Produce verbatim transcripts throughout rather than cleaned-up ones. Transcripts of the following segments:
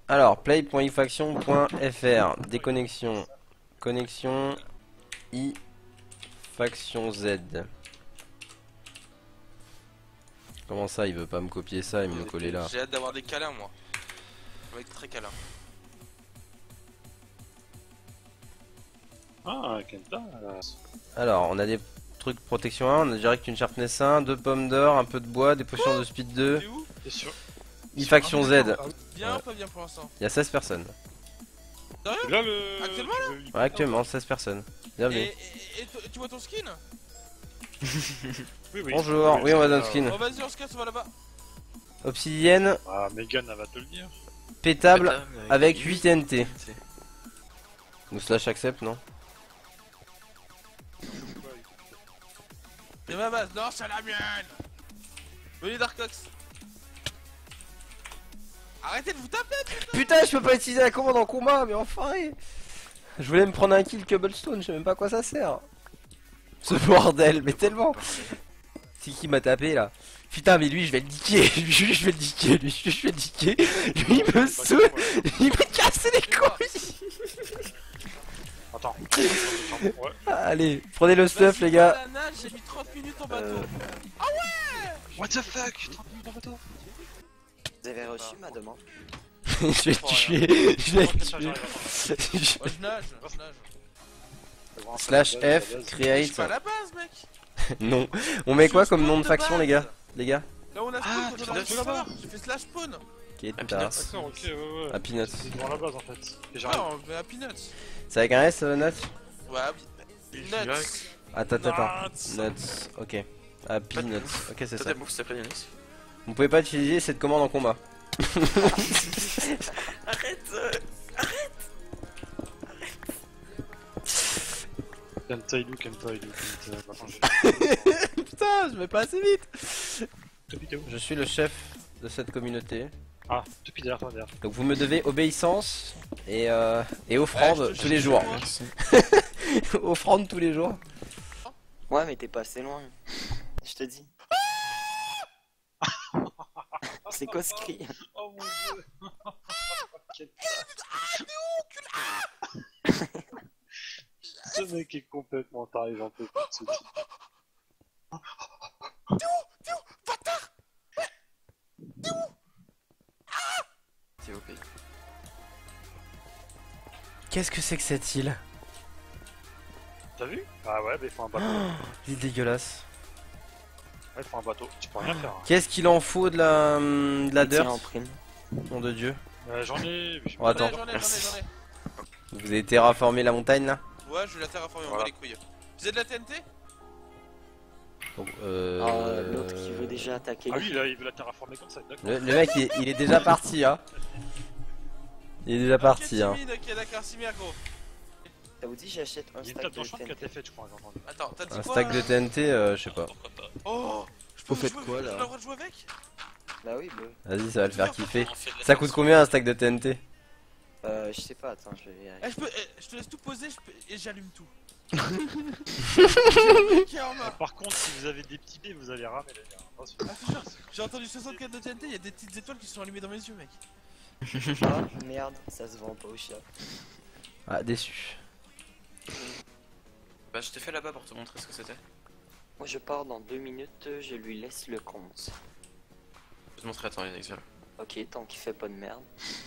Alors, play.ifaction.fr, déconnexion, connexion, i, faction Z. Comment ça, il veut pas me copier ça et me le coller là? J'ai hâte d'avoir des câlins, moi. Un mec très câlin. Ah, Kenta. Alors, on a des trucs protection un, on a direct une sharpness un, deux pommes d'or, un peu de bois, des potions de speed deux. T'es où? T'es sûr? ifaction Z. Bien Ouais. ou pas bien pour l'instant? Il y a seize personnes. Sérieux? Là, le... Actuellement, tu veux- Ouais, actuellement, seize personnes. Bienvenue. Et, et, et toi- tu vois ton skin? Oui, oui. Bonjour, oui, on va dans le skin. Oh vas-y, on se casse, on va là-bas. Obsidienne, Ah, Megan, elle va te le dire. pétable, avec huit T N T. Ou slash accept, non? C'est ma base, non, c'est la mienne. Venez Darkox. Arrêtez de vous taper. Putain, je peux pas utiliser la commande en combat, mais enfin. Je voulais me prendre un kill cobblestone, je sais même pas à quoi ça sert. Ce bordel, mais tellement. C'est qui m'a tapé là? Putain, mais lui, je vais le niquer. Lui, je vais le niquer. Lui, je vais le niquer. Lui, il me saoule. Il me casse les couilles. Attends. Ouais. Allez, prenez le stuff, les gars. La nage, j'ai mis trente minutes en bateau. Euh, What the fuck? trente minutes en bateau. Vous avez reçu ma demande? je vais le tuer. Je vais le tuer. Moi je nage, je nage. Slash F, Je suis create. pas à la base, mec. Non. On met quoi Je comme nom de spawn de faction, base. les gars? Les gars? Là où on a spawn, Ah, quand tu on l'as a fait là-bas. là-bas. J'ai fait slash spawn. Ok, tout Peanuts. D'accord, ok, ouais, ouais. à Peanuts. C'est devant la base en fait. Et j'arrive. Non, mais à Peanuts. C'est avec un S, euh, Nuts? Ouais, Nuts. Attends, attends, attends. Nuts. Nuts, ok. Ah, Peanuts. Ok, c'est T'as ça. des moves, s'il te plaît, Yanis? Vous pouvez pas utiliser cette commande en combat. Arrête euh, Kenta Ilu, Kenta Ilu, Kenta. Attends, je Putain, je vais pas assez vite. Topi, t'es où? Je suis le chef de cette communauté. Ah, Topi derrière toi, derrière. Donc vous me devez obéissance et, euh, et Ouais, offrande je te tous les jure, jours. moi. Offrande tous les jours. Ouais, mais t'es pas assez loin. Je te dis. C'est quoi ce cri? Oh mon dieu. Ce mec est complètement taré, j'en peux plus de ce type. S'il vous plaît. Qu'est-ce que c'est que cette île? T'as vu? Ah ouais, bah il faut un bateau. L'île dégueulasse. Ouais, il faut un bateau. Tu peux rien faire. Hein. Qu'est-ce qu'il en faut de la, hum, de la Tiens, dirt? en prime. Nom de Dieu. Euh, j'en ai. Oh, attends. J'en ai, j'en ai, j'en ai, j'en ai. Vous avez terraformé la montagne là? Ouais, je vais la terraformer, on va Voilà. les couilles. Vous avez de la T N T? Donc, euh... Ah, l'autre qui veut déjà attaquer. Ah oui, là, il veut la terraformer comme ça, d'accord. Le, le mec il est, il est déjà parti hein. Il est déjà parti hein. Ok, timide, ok, d'accord, Simir, gros. Ça vous dit, j'achète un Il y a une stack table de d'enchant qui a T N été T. faite, je crois, j'ai entendu. Attends, t'as dit Un quoi stack de là T N T, euh, je sais pas. Pourquoi pas? Oh, je Vous peux faites jouer- quoi, là J'ai le droit de jouer avec? Bah oui, bah oui. Vas-y, ça va le faire kiffer. On fait de la Ça coûte danse. combien un stack de T N T? Euh, je sais pas, attends, je vais Eh, vérifier. je, peux, eh, je te laisse tout poser je peux- et j'allume tout. J'ai qui en main. Par contre, si vous avez des petits dés, vous allez ramer, les gars. Attention. Ah, c'est sûr. J'ai entendu soixante-quatre de T N T, il y a des petites étoiles qui sont allumées dans mes yeux, mec. Ah, merde, ça se vend pas au chat. Ah, déçu. Bah, je t'ai fait là-bas pour te montrer ce que c'était. Moi, je pars dans deux minutes, je lui laisse le compte. Je vais te montrer, attends, Yanis, viens. Ok, tant qu'il fait pas de merde.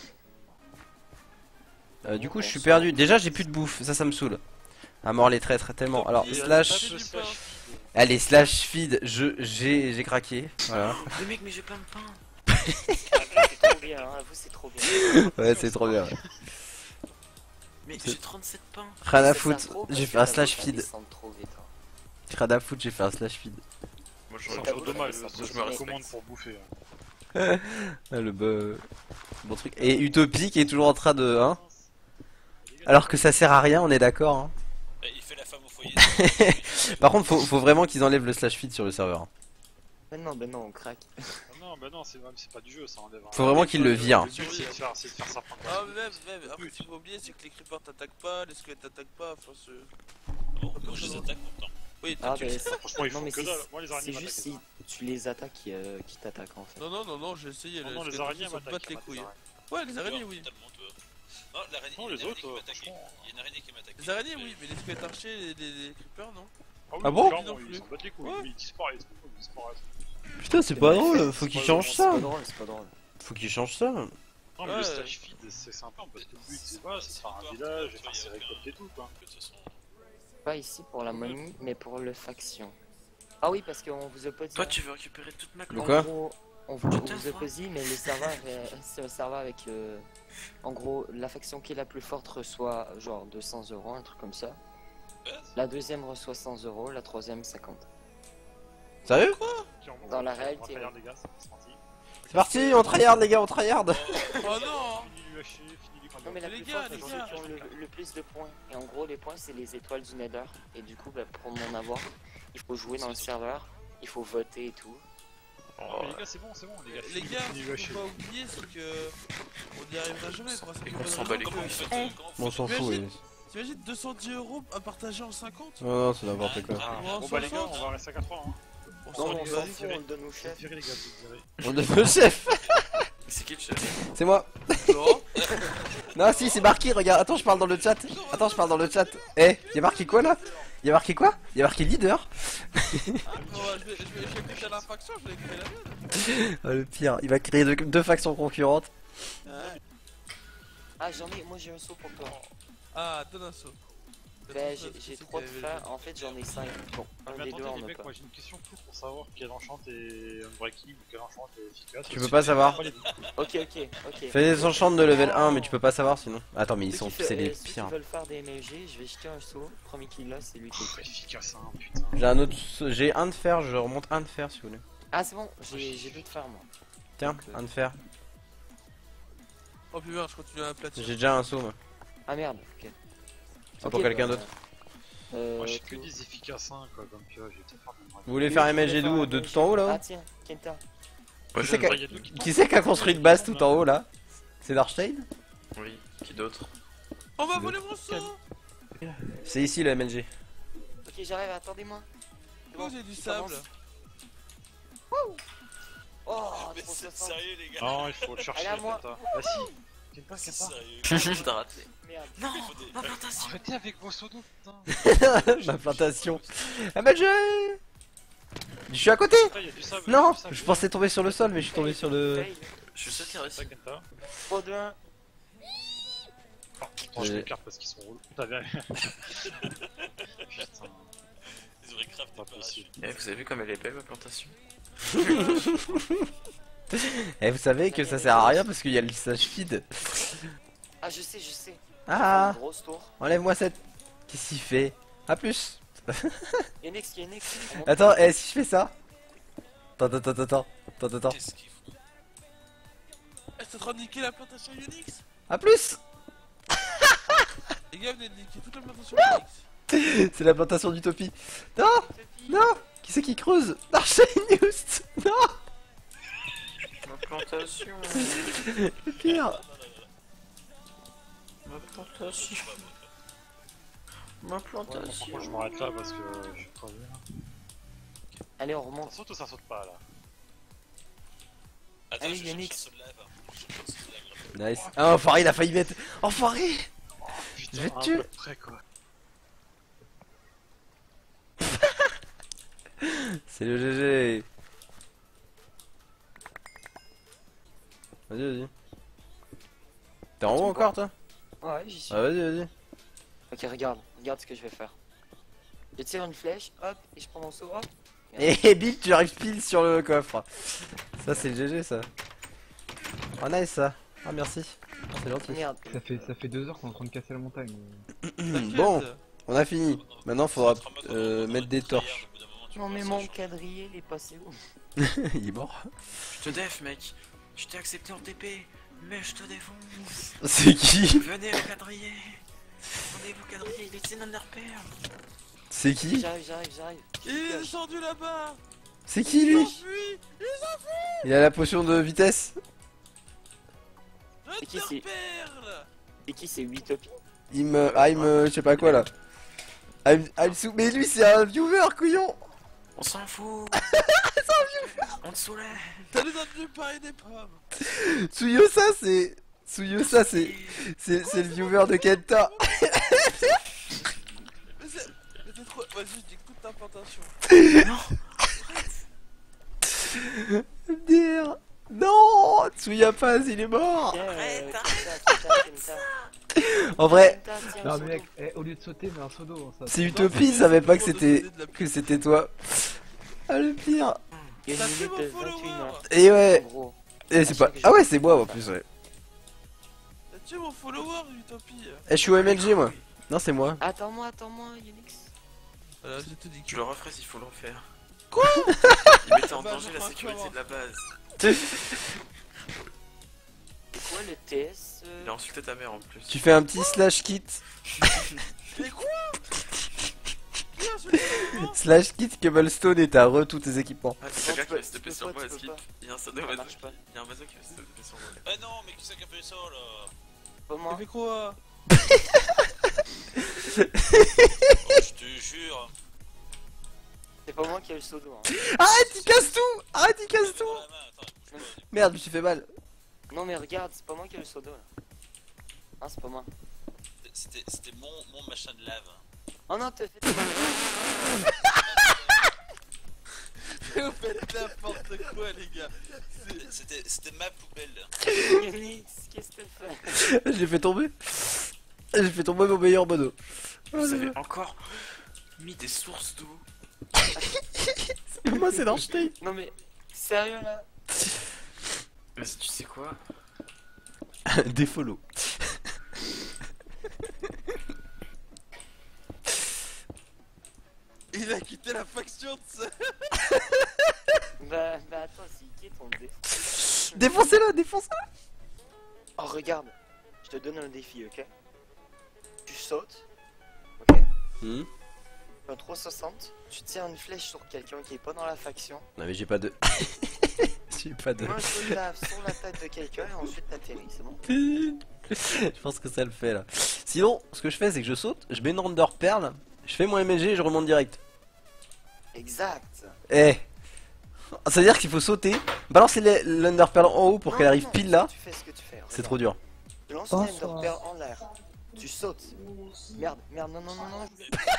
Euh, du coup, je suis perdu. Déjà, j'ai plus de bouffe. Ça, ça me saoule. À mort les traîtres, tellement. Alors, Et, euh, slash. tape le slash. Allez, slash feed. Je, j'ai, j'ai craqué. Voilà. Mais mec, mais j'ai plein de pain. Ah, c'est trop bien, hein, vous, c'est trop bien. Ouais, c'est trop bien. Mais C'est- j'ai trente-sept pains. Rien à Ça foutre. s'appro parce J'ai que fait un la slash voix, feed. elle descend trop vite, hein. Rien à foutre, j'ai fait un slash feed. Moi, je C'est j'en- encore dommage, ça, ça, je je me me respecte. recommande pour bouffer. hein. Ah, le bon, bon truc. Et Utopique est toujours en train de. Hein alors que ça sert à rien, on est d'accord. Hein Eh, il fait la femme au foyer. Par contre, faut, faut vraiment qu'ils enlèvent le slash feed sur le serveur. Mais non, mais non, on craque. Ah non, bah non, c'est c'est pas du jeu, ça enlève. Faut vraiment qu'il le vire. Le but, c'est de faire, c'est de faire ça prendre. Ah, mais même, même, après, ce qu'il faut oublier, c'est que les creepers t'attaquent pas, les squelettes t'attaquent pas, enfin, ce. Bon, moi, je les attaque pourtant. Oui, Ah, tu mais le c'est- Franchement, ils non, font mais que c'est dalle. Moi, les araignées c'est juste m'attaquent. si tu les attaques qui, euh, qui t'attaquent en fait. Non, non, non, non, j'ai essayé. Non, les non, les squelettes araignées ils s'en battent m'attaquent. les couilles. Ouais, les araignées, oui. Totalement, toi. Non, l'araignée. Non, il y a les une autres, araignée qui euh, m'attaque. franchement. Il y a une araignée qui m'attaque. Les araignées, oui, mais les squelettes archers, les, les, les creepers, non. Ah bon clairement, Non ils plus. s'en battent les couilles, Ouais. mais ils disparaissent, ils disparaissent. Putain, c'est pas drôle, faut C'est qu'il pas change drôle, ça. C'est pas drôle, c'est pas drôle. Faut qu'il change ça. Non, mais Ouais. le stage feed, c'est sympa parce que le but, c'est quoi, c'est de faire un village et faire ses récoltes et tout, quoi. De toute façon. Pas ici pour la momie, mais pour le faction. Ah oui, parce qu'on vous oppose. Toi, tu veux récupérer toute ma De En quoi gros, on vous, on Putain, vous oppose, mais le serveur, euh, c'est un serveur avec. euh, en gros, la faction qui est la plus forte reçoit genre deux cents euros, un truc comme ça. La deuxième reçoit cent euros, la troisième cinquante. Sérieux? Qui en- Dans la on va réalité, faire ouais. des gars, c'est parti. C'est parti, on tryhard les gars, on tryhard. Oh non. Fini l'U H C, fini les Non mais la Les plus gars, forte, les c'est gars. ceux qui ont le, le plus de points. Et en gros, les points, c'est les étoiles du Nether. Et du coup, bah, pour m'en avoir, il faut jouer dans le serveur, il faut voter et tout. Non, mais les gars, c'est bon, c'est bon, les gars. Les fini- gars, fini l'U H C. faut pas oublier, c'est que on n'y arrivera jamais pour Et qu'on s'en bat les couilles. Eh. Bon, on s'en fout, oui. T'imagines deux cent dix euros à partager en cinquante? Non, non, c'est n'importe quoi. Ah, Bon, Bon, bah, les gars, soixante. on va rester à quatre ans, hein. On Non, s'en on s'en vas-y. fout, on le donne au chef. Virez les gars, vous virez. On devient chef. C'est qui le chef? C'est moi. Non. Non, si, c'est marqué, regarde. Attends, je parle dans le chat. Attends, je parle dans le chat. Eh, y'a marqué quoi là? Y'a marqué quoi? Y'a marqué leader. Ouais, je vais, je vais, je vais écouter la faction, je vais écouter la mienne. Ah, le pire, il va créer deux, deux factions concurrentes. Ah, j'en ai, moi j'ai un saut pour toi. Ah, donne un saut. Bah, j'ai j'ai trois de fer, en fait j'en ai cinq. Bon, un Mais des deux attendez, en les a mecs, pas. moi j'ai une question floue pour savoir quel enchant est unbreaking ou quel enchant est efficace. Tu peux pas savoir. Pas les deux. Ok, ok, ok. Fais des enchants de level un, mais tu peux pas savoir sinon. Attends, mais ils Ceux sont, qui fait- c'est les euh, ceux qui pires. veulent faire des M L G, je vais jeter un saut. Premier qui l'a, c'est lui qui Pff, le fait. efficace, hein, putain. J'ai un autre, j'ai un de fer, je remonte un de fer si vous voulez. Ah, c'est bon, j'ai j'ai deux de fer moi. Tiens, un de fer. Oh putain, je continue à aplatir. J'ai déjà un saut moi. Ah merde, ok. C'est pour quelqu'un bah, d'autre. Euh, Moi j'ai que tout- des efficaces hein, quoi, donc euh, j'ai peut-être faire des Vous voulez faire M L G d'où? De tout en haut Ah là-haut? tiens, Kenta. Qui c'est Bah, qui y a deux qui Qui c'est qui a construit une base tout en haut là? C'est Darkshade? Oui, qui d'autre? On va voler mon saut. C'est ici le M L G. Ok, j'arrive, attendez-moi. C'est Oh, bon, j'ai du je sable. commence. Oh, Mais trop c'est soixante. sérieux, les gars? Non, il faut le chercher. Elle est à moi. Kenta. Bah si. Kenta, C'est Kenta. sérieux. T'as raté. Merde. Non, ma plantation. Arrêtez avec vos sodos, putain. Ma plantation. M L G. Je suis à côté. Kenta, y a du sable, y a Non, du sable. je pensais tomber sur le sol, mais je suis tombé sur le. Fail. Je suis sauté ici. Ça, Kenta. trois, deux, un. Oh, putain, je Euh. m'écarte parce qu'ils sont relous. Putain, viens. Putain, Ils auraient grave pas des possible. Eh, vous avez vu comme elle est belle, ma plantation? Eh, vous savez que ça sert à rien parce qu'il y a le lissage feed. Ah, je sais, je sais. Ah, Une grosse tour. enlève-moi cette. Qu'est-ce qu'il fait? A plus. Yannick, Yannick. Attends, eh, si je fais ça. Attends, attends, attends, attends, attends, attends. Qu'est-ce qu'il fout? Eh, t'es en train de niquer la plantation Unix. A plus. Les gars, venez de niquer toute la plantation Unix. C'est la plantation d'Utopie. Non, non. Qui c'est qui creuse? Darkshade News. Non, Ma plantation. le pire. Ma plantation. Ma Ouais, bon, par plantation. contre, je m'arrête là parce que euh, je suis crevé là. Allez, on Ça remonte. saute ou ça saute pas là? Attends, Allez, je cherche Yannick. un seul lave. Je cherche un seul lave. Nice. Ah, enfoiré, il a failli mettre. Enfoiré. Putain, Je vais te un tuer. bloc près quoi. C'est le G G. Vas-y, vas-y. T'es en haut encore toi? Ouais, j'y suis. Ah, vas-y, vas-y. Ok, regarde, regarde ce que je vais faire. Je tire une flèche, hop, et je prends mon saut, hop. Et Bill, tu arrives pile sur le coffre. Ça, c'est le G G, ça. Oh, nice, ça. Ah, merci. C'est gentil. Merde. Ça fait, ça fait deux heures qu'on est en train de casser la montagne. Bon, on a fini. Maintenant, faudra euh, mettre des torches. Non, mais mon quadrillé, il est passé où? Il est mort. Je te def, mec. Je t'ai accepté en T P, mais je te défonce. C'est qui? Venez le quadriller. Venez vous quadriller, il est Xenon R P R. C'est qui? J'arrive, j'arrive, j'arrive. Il est descendu là-bas. C'est qui Il lui? s'enfuit. Il a la potion de vitesse. Je C'est qui, te c'est- perle. Et qui c'est Utopie? Il me. I'm. euh, je sais pas quoi là. I'm, I'm sou- Mais lui, c'est un viewer, couillon! On s'en fout. On te soulève. T'as les autres du pain et des pommes. Tsuyosa, c'est. Tsuyosa, c'est c'est c'est le viewer de Kenta. Mais c'est. Mais t'es trop. Vas-y, j'écoute ta plantation. Dire. Non, Tsuyapaz, il est mort. Tiens, euh, Arrête, Kenta, Kenta, Kenta. En vrai, Kenta, tiens, Non son mais mec, dos. eh, au lieu de sauter, mais un seau d'eau. Ça. c'est Utopie, il savait pas que c'était que c'était toi. Ah le pire. Il y a Ça une fait minute mon de follower. vingt et une heures. Et ouais. En gros. Et c'est pas. Ah ouais, c'est moi en plus. Ouais. T'as tué mon follower, Utopie. Eh, je suis au M L G moi. Non, c'est moi. Attends-moi, attends-moi, Unix. Voilà, je te dis que Je le referai s'il faut le refaire. Quoi? Il mettait en Bah, danger je la crois sécurité que- de la base. C'est quoi le T S euh, Il a insulté ta mère en plus. Tu fais un petit slash kit. Mais quoi? Qui a insulté mon follower? Slash kit Cobblestone et t'as re tous tes équipements. Ah, c'est quelqu'un tu qui peux- va se tu taper peux sur pas, moi, tu Skip. peux pas. Il y a un Ça sadomaso. marche pas. Il y a un maso qui va se taper sur moi. Ah non, mais qui c'est qui a fait ça là? Pas T'as moi. fait quoi? Oh, je te jure. C'est pas moi qui ai le pseudo. Hein. Arrête, il casse tout. Arrête, il casse Mets-le tout. dans la main, attends, bouge pas. Merde, je me suis fait mal. Non mais regarde, c'est pas moi qui ai le pseudo là. Ah c'est pas moi. C'était c'était mon, mon machin de lave. Oh non, t'as fait. Vous faites n'importe quoi, les gars. C'est- C'était c'était ma poubelle. Unix, qu'est-ce que t'as fait? Je l'ai fait tomber. J'ai fait tomber mon meilleur mono. Vous avez encore mis des sources d'eau. Moi, c'est d'Einstein. Non mais, sérieux là? Mais tu sais quoi? Des follow. Il a quitté la faction de ça. Bah, bah attends, c'est qui ton défi? Défoncez-le, défoncez-le. Oh regarde, je te donne un défi, ok? Tu sautes, ok? Hmm. Un trois cent soixante, tu tires une flèche sur quelqu'un qui est pas dans la faction. Non, mais j'ai pas de. J'ai pas de. Un coup de lave sur la tête de quelqu'un et ensuite t'atterris, c'est bon? Je pense que ça le fait là. Sinon, ce que je fais, c'est que je saute, je mets une Render Perle, je fais mon M L G et je remonte direct. Exact. Eh. Ça veut dire qu'il faut sauter, balancer les- l'Under Pearl en haut pour Non, qu'elle arrive non, pile là. Tu fais ce que tu fais. C'est trop dur. Tu lances une Ender Pearl en l'air. Tu sautes. Merde, merde, non, non, non, non.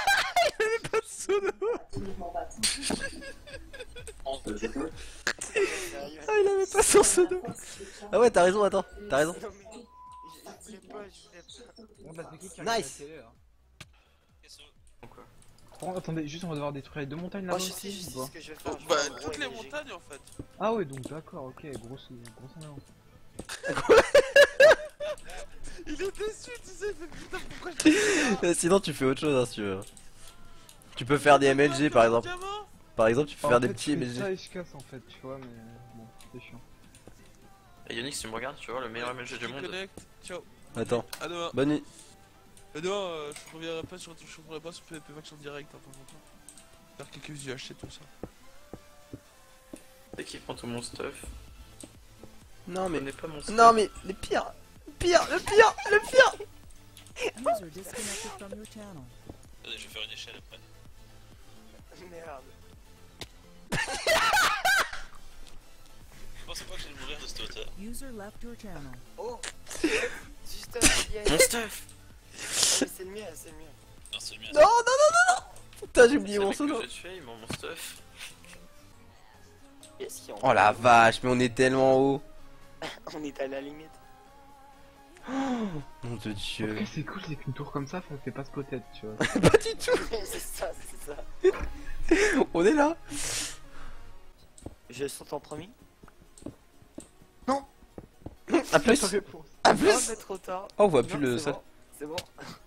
Sérieux. Ah, il avait pas son pseudo. Ah ouais, t'as raison, attends, t'as raison. Non, mais je, je voulais pas, je voulais pas. Ah bah c'est qui qui a Nice. regardé la télé, là Qu'est-ce que Oh, attendez, juste on va devoir détruire les deux montagnes là-bas Moi je sais, aussi, je ou sais pas ce que je vais faire. Bon, je bah, vais faire un toutes gros les M L G. montagnes en fait. Ah ouais, donc d'accord, ok, grosse, grosse en avant. Il est déçu, tu sais, il fait putain, pourquoi je Euh, Sinon, tu fais autre chose hein, si tu veux. Tu peux faire des M L G par exemple. Par exemple, tu peux En faire fait, des petits je fais M L ça G. et je casse en fait, tu vois, mais bon, c'est chiant. Et Yannick, si tu me regardes, tu vois le meilleur M L G du monde. Connect. Ciao. Attends, À demain. bonne nuit. À demain, euh, je reviendrai pas sur, je reviendrai pas sur P V P Max en direct hein, de temps en temps. Faire quelques U H C tout ça. Dès qu'il prend tout mon stuff. Non Mais mais. n'est pas mon stuff. Non mais, le pire. Le pire, le pire, le pire. User disconnected from your channel. Attendez, je vais faire une échelle après. Merde. Je pensais pas que j'allais mourir de cette hauteur. User left your channel. Oh. Juste un bien. Mon stuff! Mais c'est le mien, c'est le mien. Non, c'est le mien. Non, non, non, non, non. Putain, j'ai oublié C'est mon avec solo. que j'ai tué, il m'en mon stuff. Qu'est-ce qu'il y a Oh la vache, mais on est tellement haut. On est à la limite. Mon de Dieu. Après, c'est cool, c'est qu'une tour comme ça, ça fait pas spotted, tu vois. Pas du tout. c'est ça, c'est ça. On est là. Je saute en premier. A plus. Ta réponse. A Ah, plus. mais trop tard. Oh, on voit plus Non, le c'est sol. bon, C'est bon.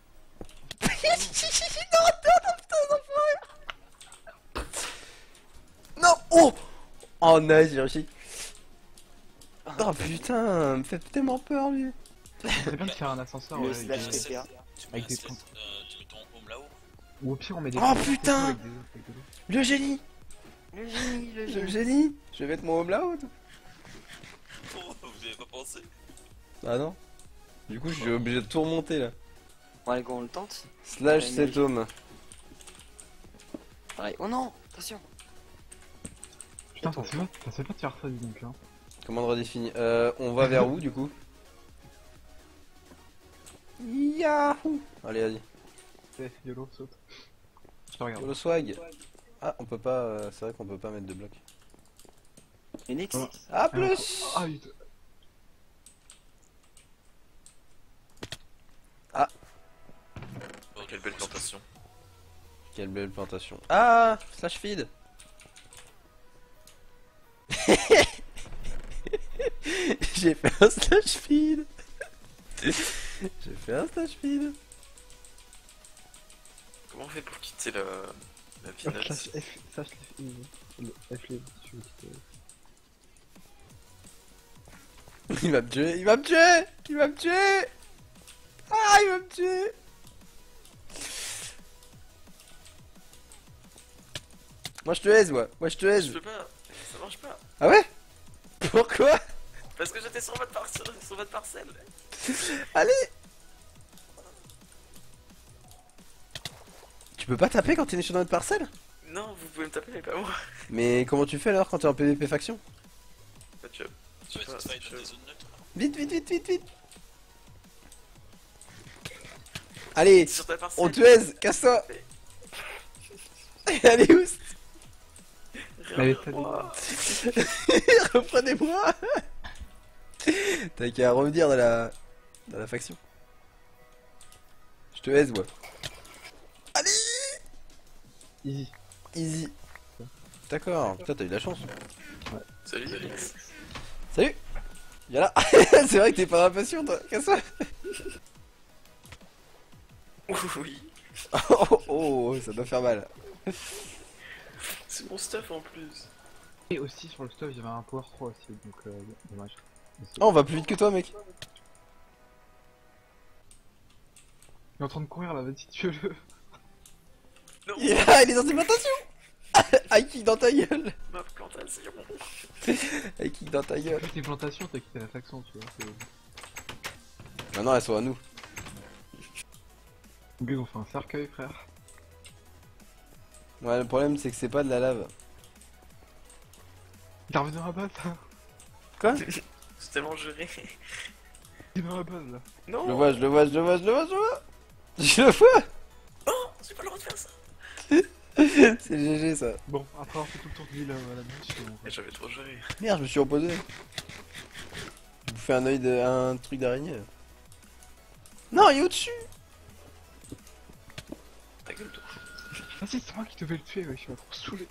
Non. Oh. Oh nice, j'ai réussi. Oh putain, me fait tellement peur lui. C'est bien de faire un ascenseur Le ouais, slash avec des- T P A. Tu mets Avec un des set, points. euh, tu mets ton home là-haut. Ou au pire, on met des. Oh, des putain. avec des- avec de l'eau. Le génie. Le génie, le Le génie. génie. Je vais mettre mon home là-haut. Vous avez pas pensé? Ah non. Du coup, je suis obligé de tout remonter là. Bon, allez, go, on le tente. Slash Ouais, cet mais- home. Allez. Oh non, attention. Putain, ça se fait pas, ça se fait pas de faire ça, dis donc. Hein. Comment on redéfinit euh, On va vers où du coup? Yahoo! Allez, vas-y. Eh, YOLO, saute. Je te regarde. Yolo swag. Ah, on peut pas. euh, c'est vrai qu'on peut pas mettre de bloc. Phoenix. Ah. Ah, plus! Ah, putain. Oh, quelle belle plantation. Quelle belle plantation. Ah! Slash feed! J'ai fait un slash feed! J'ai fait un slash feed! Comment on fait pour quitter la, la Hop, finale? slash F, slash F, le F live, si tu veux quitter. Il va me tuer! Il va me tuer! Il va me tuer! Ah! Il va me tuer! Moi je te aise, moi! Moi je te Je aise! peux pas, ça marche pas. Ah ouais? Pourquoi? Parce que j'étais sur votre parcelle, sur votre parcelle. Allez! Tu peux pas taper quand t'es sur notre parcelle? Non, vous pouvez me taper, mais pas moi. Mais comment tu fais alors quand t'es en P V P faction? Bah, tu vas- Tu vas sais pas, te fight je- dans des zones neutres. Vite, vite, vite, vite, vite! Allez! Sur ta parcelle. On te aise! Casse-toi! Allez, oust! Allez, t'as dit. Reviens-moi. Reprenez-moi! T'as qu'à revenir dans la... dans la faction. Je te aise, moi. Allez! Easy. Easy. D'accord. Putain, t'as eu de la chance. Salut, Alex. Salut! Viens là! C'est vrai que t'es pas impatient, toi. Casse-toi! Oui, Oh, oh, ça doit faire mal. c'est mon stuff en plus. Et aussi sur le stuff, il y avait un power trois aussi, donc euh, dommage. Mais c'est- Oh, on va plus vite que toi, mec. Il est en train de courir là, vas-y, tue-le. Non, Il est là, il est dans tes plantations! High kick dans ta gueule! ma plantation. High kick dans ta gueule. Avec tes plantations, t'as quitté la faction, tu vois. c'est- Maintenant, elles sont à nous. Les gars, ils ont fait un cercueil, frère. Ouais, le problème, c'est que c'est pas de la lave. Il est revenu dans la base, là. Quoi? C'est tellement juré. Il est dans la base, là. Non, Je le vois, je le vois, je le vois, je le vois, je le vois! Je le vois! j'ai pas le droit de faire ça. C'est G G, ça. Bon, après avoir fait tout le tour de l'île à la bouche, on va- Mais j'avais trop juré. Merde, je me suis reposé. Je vous fais un œil de... un truc d'araignée. Non, il est au-dessus! Ta gueule, toi. Vas-y, c'est moi qui devais le tuer, ouais, je suis trop saoulé.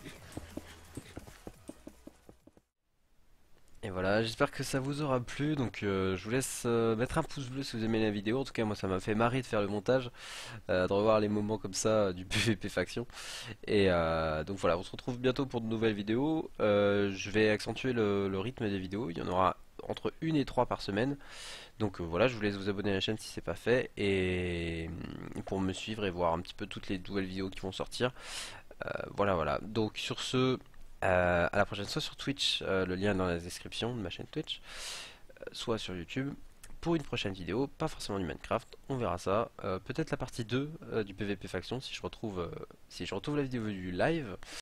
Et voilà, j'espère que ça vous aura plu, donc euh, je vous laisse euh, mettre un pouce bleu si vous aimez la vidéo. En tout cas, moi ça m'a fait marrer de faire le montage, euh, de revoir les moments comme ça euh, du P V P faction. Et euh, donc voilà, on se retrouve bientôt pour de nouvelles vidéos. Euh, je vais accentuer le, le rythme des vidéos, il y en aura entre une et trois par semaine. Donc euh, voilà, je vous laisse vous abonner à la chaîne si c'est pas fait, et euh, pour me suivre et voir un petit peu toutes les nouvelles vidéos qui vont sortir. Euh, voilà, voilà. Donc sur ce... Euh, à la prochaine, soit sur Twitch, euh, le lien est dans la description de ma chaîne Twitch, euh, soit sur YouTube, pour une prochaine vidéo, pas forcément du Minecraft, on verra ça, euh, peut-être la partie deux euh, du P V P faction, si je retrouve euh, si je retrouve la vidéo du live,